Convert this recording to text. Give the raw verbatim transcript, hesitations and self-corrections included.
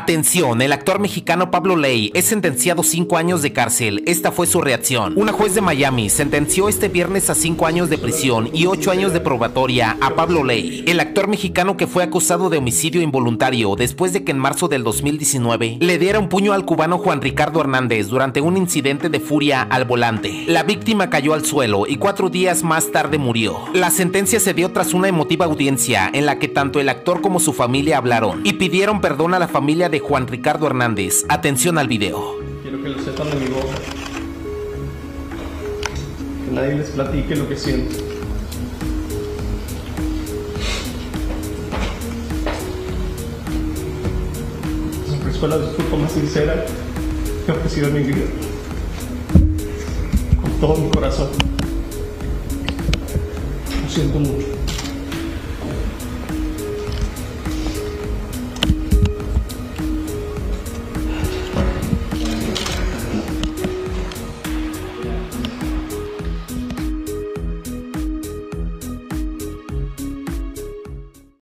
Atención, el actor mexicano Pablo Ley es sentenciado a cinco años de cárcel. Esta fue su reacción. Una juez de Miami sentenció este viernes a cinco años de prisión y ocho años de probatoria a Pablo Ley, el actor mexicano que fue acusado de homicidio involuntario después de que en marzo del dos mil diecinueve le diera un puño al cubano Juan Ricardo Hernández durante un incidente de furia al volante. La víctima cayó al suelo y cuatro días más tarde murió. La sentencia se dio tras una emotiva audiencia en la que tanto el actor como su familia hablaron y pidieron perdón a la familia de Juan Ricardo Hernández. Atención al video. Quiero que lo sepan de mi boca. Que nadie les platique lo que siento. Siempre fue la disculpa más sincera que he ofrecido en mi vida. Con todo mi corazón. Lo siento mucho.